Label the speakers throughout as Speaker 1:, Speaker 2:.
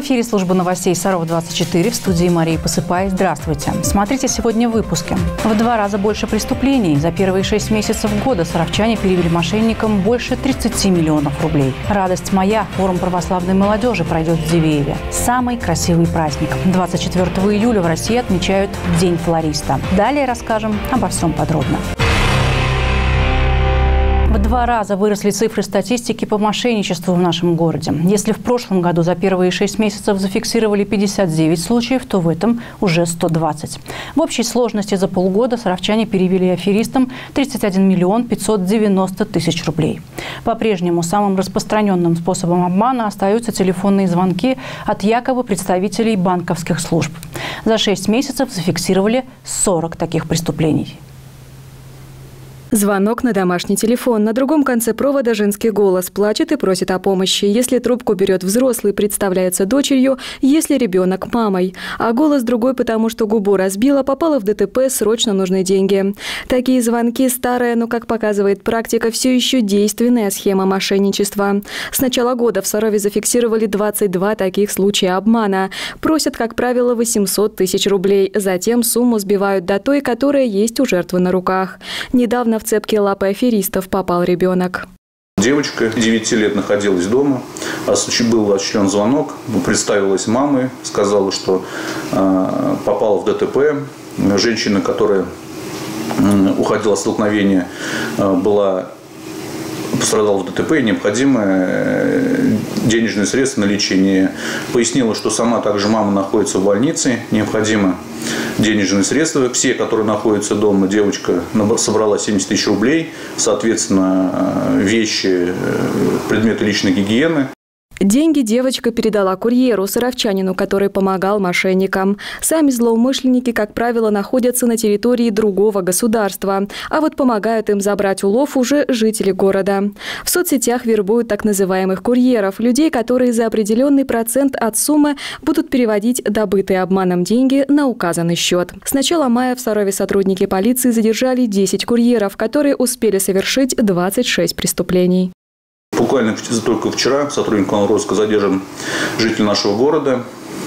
Speaker 1: эфире служба новостей Саров-24, в студии Марии Посыпай. Здравствуйте. Смотрите сегодня в выпуске. В 2 раза больше преступлений. За первые 6 месяцев года саровчане перевели мошенникам больше 30 миллионов рублей. Радость моя. Форум православной молодежи пройдет в Дивееве. Самый красивый праздник. 24 июля в России отмечают День флориста. Далее расскажем обо всем подробно. В 2 раза выросли цифры статистики по мошенничеству в нашем городе. Если в прошлом году за первые 6 месяцев зафиксировали 59 случаев, то в этом уже 120. В общей сложности за полгода саровчане перевели аферистам 31 миллион 590 тысяч рублей. По-прежнему самым распространенным способом обмана остаются телефонные звонки от якобы представителей банковских служб. За 6 месяцев зафиксировали 40 таких преступлений.
Speaker 2: Звонок на домашний телефон. На другом конце провода женский голос. Плачет и просит о помощи. Если трубку берет взрослый, представляется дочерью, если ребенок – мамой. А голос другой, потому что губу разбила, попала в ДТП, срочно нужны деньги. Такие звонки – старая, но, как показывает практика, все еще действенная схема мошенничества. С начала года в Сарове зафиксировали 22 таких случая обмана. Просят, как правило, 800 тысяч рублей. Затем сумму сбивают до той, которая есть у жертвы на руках. Недавно в цепкие лапы аферистов попал ребенок.
Speaker 3: Девочка 9 лет находилась дома, был осуществлен звонок, представилась мамой, сказала, что попала в ДТП. Женщина, которая уходила от столкновения, пострадала в ДТП, и необходимые денежные средства на лечение. Пояснила, что сама также мама находится в больнице, необходимо денежные средства. Все, которые находятся дома, девочка собрала 70 тысяч рублей, соответственно, вещи, предметы личной гигиены.
Speaker 2: Деньги девочка передала курьеру, саровчанину, который помогал мошенникам. Сами злоумышленники, как правило, находятся на территории другого государства. А вот помогают им забрать улов уже жители города. В соцсетях вербуют так называемых курьеров, людей, которые за определенный процент от суммы будут переводить добытые обманом деньги на указанный счет. С начала мая в Сарове сотрудники полиции задержали 10 курьеров, которые успели совершить 26 преступлений.
Speaker 3: Буквально только вчера сотрудником розыска задержан житель нашего города,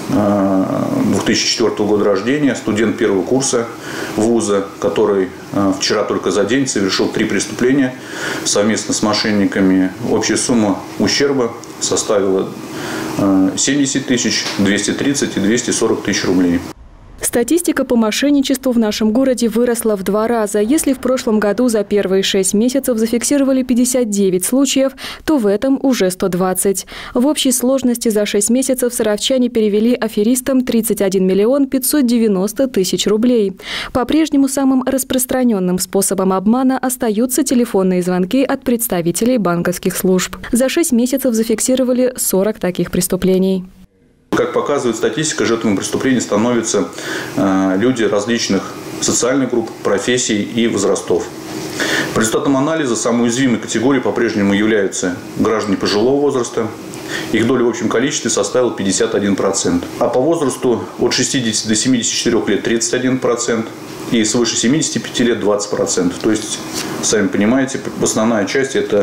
Speaker 3: 2004 года рождения, студент 1-го курса вуза, который вчера только за день совершил 3 преступления совместно с мошенниками. Общая сумма ущерба составила 70 тысяч, 230 и 240 тысяч рублей.
Speaker 2: Статистика по мошенничеству в нашем городе выросла в 2 раза. Если в прошлом году за первые 6 месяцев зафиксировали 59 случаев, то в этом уже 120. В общей сложности за 6 месяцев саровчане перевели аферистам 31 миллион 590 тысяч рублей. По-прежнему самым распространенным способом обмана остаются телефонные звонки от представителей банковских служб. За 6 месяцев зафиксировали 40 таких преступлений.
Speaker 3: Как показывает статистика, жертвами преступлений становятся люди различных социальных групп, профессий и возрастов. По результатам анализа самой уязвимой категорией по-прежнему являются граждане пожилого возраста. Их доля в общем количестве составила 51%. А по возрасту от 60 до 74 лет 31%. И свыше 75 лет 20%. То есть, сами понимаете, основная часть – это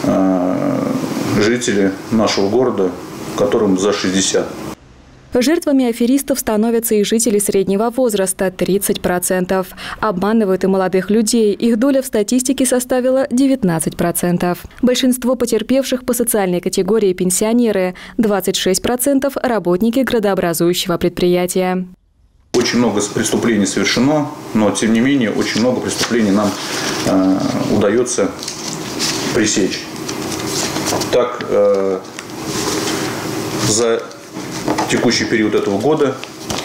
Speaker 3: жители нашего города, которым за 60.
Speaker 2: Жертвами аферистов становятся и жители среднего возраста – 30%. Обманывают и молодых людей. Их доля в статистике составила 19%. Большинство потерпевших по социальной категории пенсионеры – 26% – работники градообразующего предприятия.
Speaker 3: Очень много преступлений совершено, но, тем не менее, очень много преступлений нам удается пресечь. Так, за текущий период этого года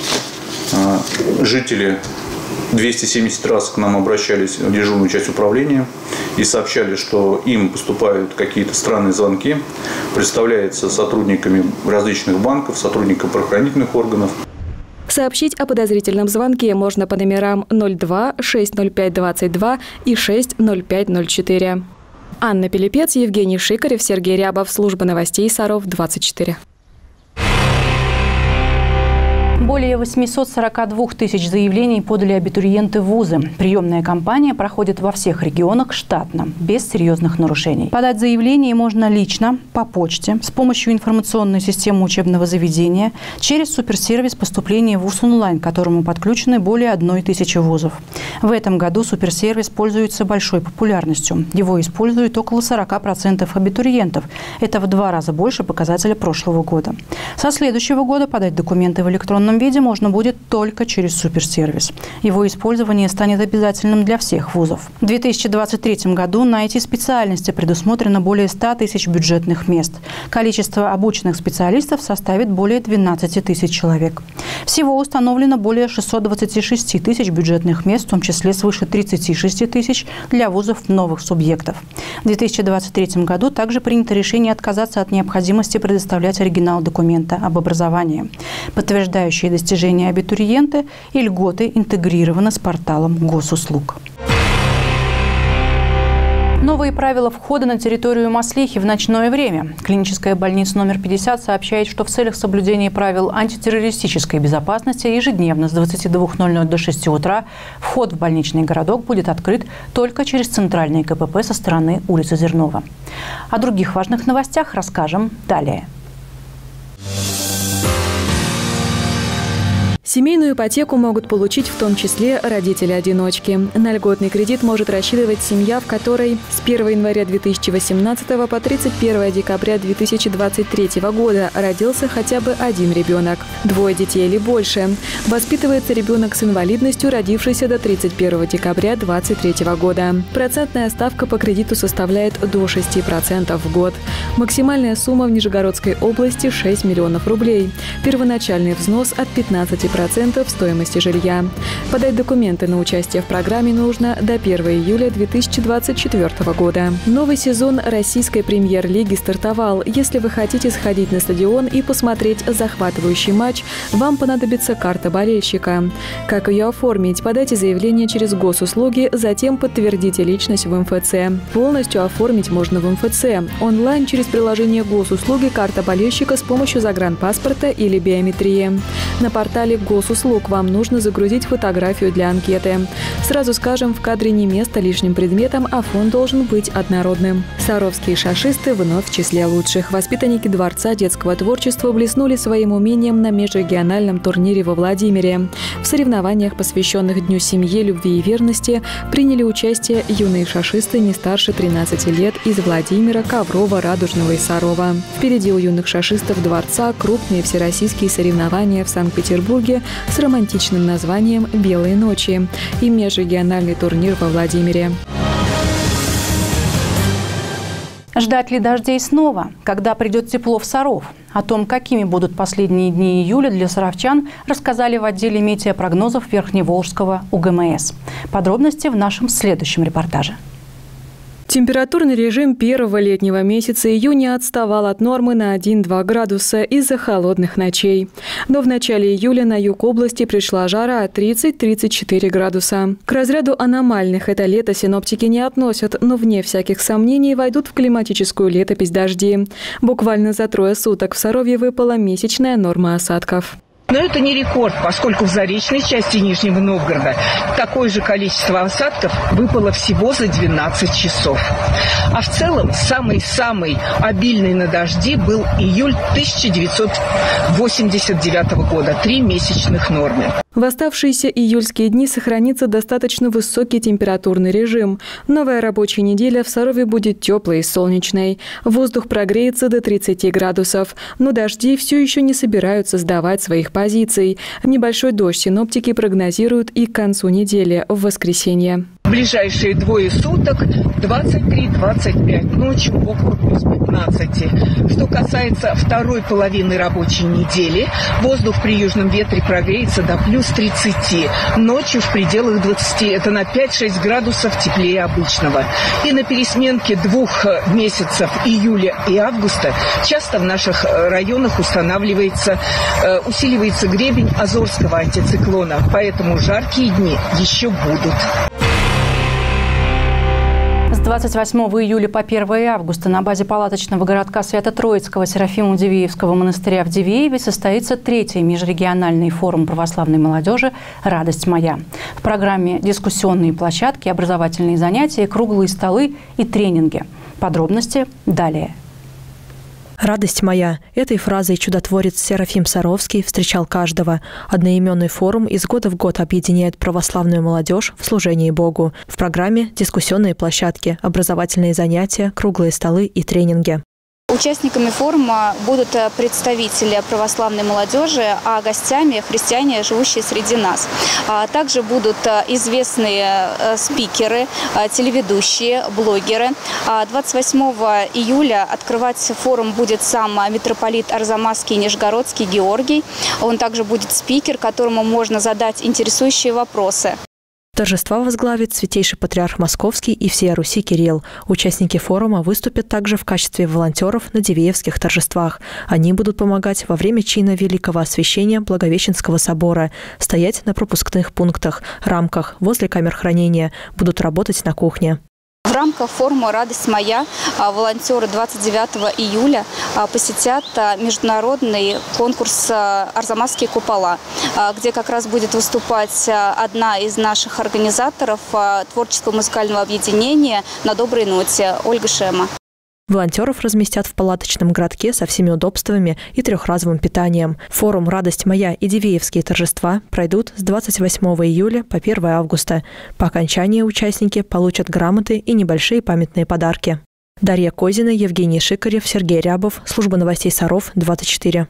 Speaker 3: жители 270 раз к нам обращались в дежурную часть управления и сообщали, что им поступают какие-то странные звонки, представляются сотрудниками различных банков, сотрудниками правоохранительных органов.
Speaker 2: Сообщить о подозрительном звонке можно по номерам 02 605 22 и 60504. Анна Пилипец, Евгений Шикарев, Сергей Рябов. Служба новостей Саров-24.
Speaker 1: Более 842 тысяч заявлений подали абитуриенты в вузы. Приемная кампания проходит во всех регионах штатно, без серьезных нарушений. Подать заявление можно лично, по почте, с помощью информационной системы учебного заведения, через суперсервис поступления в ВУЗ онлайн, к которому подключены более 1000 вузов. В этом году суперсервис пользуется большой популярностью. Его используют около 40% абитуриентов. Это в 2 раза больше показателя прошлого года. Со следующего года подать документы в электронном виде можно будет только через суперсервис. Его использование станет обязательным для всех вузов. В 2023 году на эти специальности предусмотрено более 100 тысяч бюджетных мест. Количество обученных специалистов составит более 12 тысяч человек. Всего установлено более 626 тысяч бюджетных мест, в том числе свыше 36 тысяч для вузов новых субъектов. В 2023 году также принято решение отказаться от необходимости предоставлять оригинал документа об образовании. Подтверждающие достижения абитуриента и льготы интегрированы с порталом госуслуг. Новые правила входа на территорию Маслихи в ночное время. Клиническая больница номер 50 сообщает, что в целях соблюдения правил антитеррористической безопасности ежедневно с 22:00 до 6 утра вход в больничный городок будет открыт только через центральные КПП со стороны улицы Зернова. О других важных новостях расскажем далее.
Speaker 2: Семейную ипотеку могут получить в том числе родители-одиночки. На льготный кредит может рассчитывать семья, в которой с 1 января 2018 по 31 декабря 2023 года родился хотя бы один ребенок, 2 детей или больше. Воспитывается ребенок с инвалидностью, родившийся до 31 декабря 2023 года. Процентная ставка по кредиту составляет до 6% в год. Максимальная сумма в Нижегородской области – 6 миллионов рублей. Первоначальный взнос от 15% стоимости жилья. Подать документы на участие в программе нужно до 1 июля 2024 года. Новый сезон российской премьер-лиги стартовал. Если вы хотите сходить на стадион и посмотреть захватывающий матч, вам понадобится карта болельщика. Как ее оформить? Подайте заявление через госуслуги, затем подтвердите личность в МФЦ. Полностью оформить можно в МФЦ. Онлайн через приложение госуслуги «Карта болельщика» с помощью загранпаспорта или биометрии. На портале госуслуг вам нужно загрузить фотографию для анкеты. Сразу скажем, в кадре не место лишним предметам, а фон должен быть однородным. Саровские шашисты вновь в числе лучших. Воспитанники Дворца детского творчества блеснули своим умением на межрегиональном турнире во Владимире. В соревнованиях, посвященных Дню семьи, любви и верности, приняли участие юные шашисты не старше 13 лет из Владимира, Коврова, Радужного и Сарова. Впереди у юных шашистов Дворца крупные всероссийские соревнования в Санкт-Петербурге с романтичным названием «Белые ночи» и межрегиональный турнир во Владимире.
Speaker 1: Ждать ли дождей снова? Когда придет тепло в Саров? О том, какими будут последние дни июля для саровчан, рассказали в отделе метеопрогнозов Верхневолжского УГМС. Подробности в нашем следующем репортаже.
Speaker 2: Температурный режим первого летнего месяца июня отставал от нормы на 1-2 градуса из-за холодных ночей. Но в начале июля на юг области пришла жара 30-34 градуса. К разряду аномальных это лето синоптики не относят, но вне всяких сомнений войдут в климатическую летопись дожди. Буквально за 3 суток в Сарове выпала месячная норма осадков.
Speaker 4: Но это не рекорд, поскольку в заречной части Нижнего Новгорода такое же количество осадков выпало всего за 12 часов. А в целом самый обильный на дожди был июль 1989 года, 3 месячных нормы.
Speaker 2: В оставшиеся июльские дни сохранится достаточно высокий температурный режим. Новая рабочая неделя в Сарове будет теплой и солнечной. Воздух прогреется до 30 градусов. Но дожди все еще не собираются сдавать своих позиций. Небольшой дождь синоптики прогнозируют и к концу недели, в воскресенье.
Speaker 4: В ближайшие 2 суток 23-25, ночью около плюс 15. Что касается второй половины рабочей недели, воздух при южном ветре прогреется до плюс 30. Ночью в пределах 20, это на 5-6 градусов теплее обычного. И на пересменке 2 месяцев июля и августа часто в наших районах усиливается гребень Азорского антициклона, поэтому жаркие дни еще будут.
Speaker 1: С 28 июля по 1 августа на базе палаточного городка Свято-Троицкого Серафимо-Дивеевского монастыря в Дивееве состоится 3-й межрегиональный форум православной молодежи «Радость моя». В программе дискуссионные площадки, образовательные занятия, круглые столы и тренинги. Подробности далее.
Speaker 5: «Радость моя» – этой фразой чудотворец Серафим Саровский встречал каждого. Одноименный форум из года в год объединяет православную молодежь в служении Богу. В программе дискуссионные площадки, образовательные занятия, круглые столы и тренинги.
Speaker 6: Участниками форума будут представители православной молодежи, а гостями – христиане, живущие среди нас. Также будут известные спикеры, телеведущие, блогеры. 28 июля открывать форум будет сам митрополит Арзамасский и Нижегородский Георгий. Он также будет спикер, которому можно задать интересующие вопросы.
Speaker 5: Торжества возглавит святейший патриарх Московский и всея Руси Кирилл. Участники форума выступят также в качестве волонтеров на Дивеевских торжествах. Они будут помогать во время чина Великого Освящения Благовещенского собора, стоять на пропускных пунктах, рамках, возле камер хранения, будут работать на кухне.
Speaker 6: В рамках форума «Радость моя» волонтеры 29 июля посетят международный конкурс «Арзамасские купола», где как раз будет выступать одна из наших организаторов творческого музыкального объединения «На доброй ноте» Ольга Шема.
Speaker 5: Волонтеров разместят в палаточном городке со всеми удобствами и трехразовым питанием. Форум «Радость моя» и Дивеевские торжества пройдут с 28 июля по 1 августа. По окончании участники получат грамоты и небольшие памятные подарки. Дарья Козина, Евгений Шикарев, Сергей Рябов. Служба новостей Саров, 24.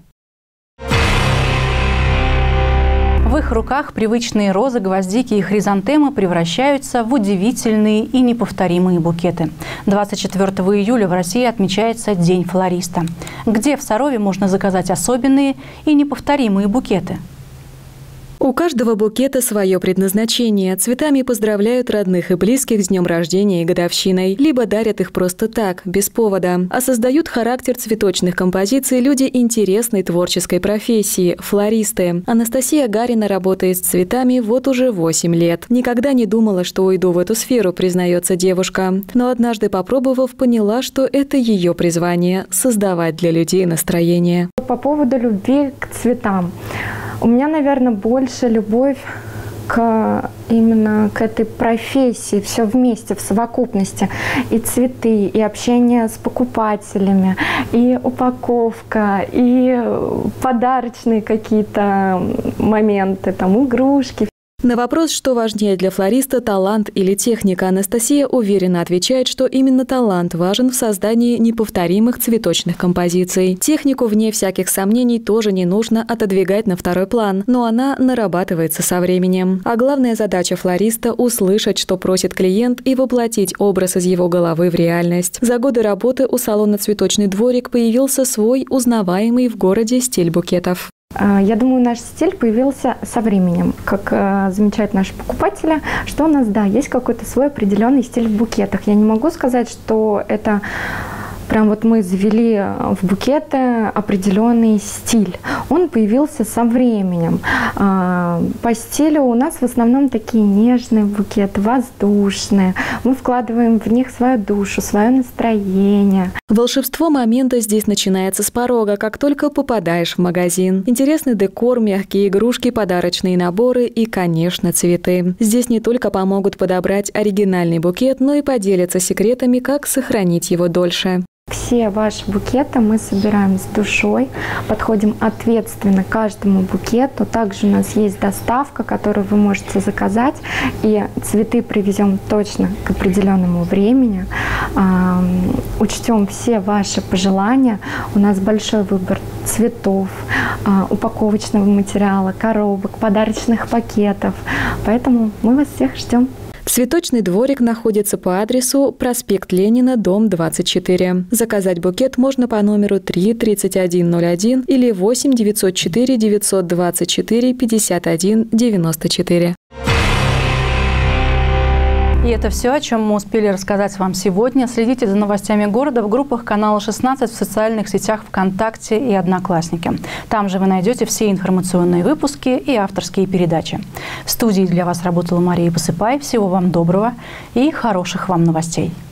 Speaker 1: В их руках привычные розы, гвоздики и хризантемы превращаются в удивительные и неповторимые букеты. 24 июля в России отмечается День флориста. Где в Сарове можно заказать особенные и неповторимые букеты?
Speaker 2: У каждого букета свое предназначение. Цветами поздравляют родных и близких с днем рождения и годовщиной. Либо дарят их просто так, без повода. А создают характер цветочных композиций люди интересной творческой профессии – флористы. Анастасия Гарина работает с цветами вот уже 8 лет. Никогда не думала, что уйду в эту сферу, признается девушка. Но однажды попробовав, поняла, что это ее призвание – создавать для людей настроение.
Speaker 7: По поводу любви к цветам. У меня, наверное, больше любовь именно к этой профессии, все вместе, в совокупности. И цветы, и общение с покупателями, и упаковка, и подарочные какие-то моменты, там, игрушки.
Speaker 2: На вопрос, что важнее для флориста – талант или техника, Анастасия уверенно отвечает, что именно талант важен в создании неповторимых цветочных композиций. Технику, вне всяких сомнений, тоже не нужно отодвигать на второй план, но она нарабатывается со временем. А главная задача флориста – услышать, что просит клиент, и воплотить образ из его головы в реальность. За годы работы у салона «Цветочный дворик» появился свой узнаваемый в городе стиль букетов.
Speaker 7: Я думаю, наш стиль появился со временем. Как замечают наши покупатели, что у нас, да, есть какой-то свой определенный стиль в букетах. Я не могу сказать, что это прям вот мы завели в букеты определенный стиль. Он появился со временем. По стилю у нас в основном такие нежные букеты, воздушные. Мы вкладываем в них свою душу, свое настроение.
Speaker 2: Волшебство момента здесь начинается с порога, как только попадаешь в магазин. Интересный декор, мягкие игрушки, подарочные наборы и, конечно, цветы. Здесь не только помогут подобрать оригинальный букет, но и поделятся секретами, как сохранить его дольше.
Speaker 7: Все ваши букеты мы собираем с душой, подходим ответственно к каждому букету. Также у нас есть доставка, которую вы можете заказать, и цветы привезем точно к определенному времени. Учтем все ваши пожелания. У нас большой выбор цветов, упаковочного материала, коробок, подарочных пакетов. Поэтому мы вас всех ждем.
Speaker 2: Цветочный дворик находится по адресу проспект Ленина, дом 24. Заказать букет можно по номеру 3 3101 или 8 904 924 51 94.
Speaker 1: И это все, о чем мы успели рассказать вам сегодня. Следите за новостями города в группах канала 16 в социальных сетях ВКонтакте и Одноклассники. Там же вы найдете все информационные выпуски и авторские передачи. В студии для вас работала Мария Посыпай. Всего вам доброго и хороших вам новостей.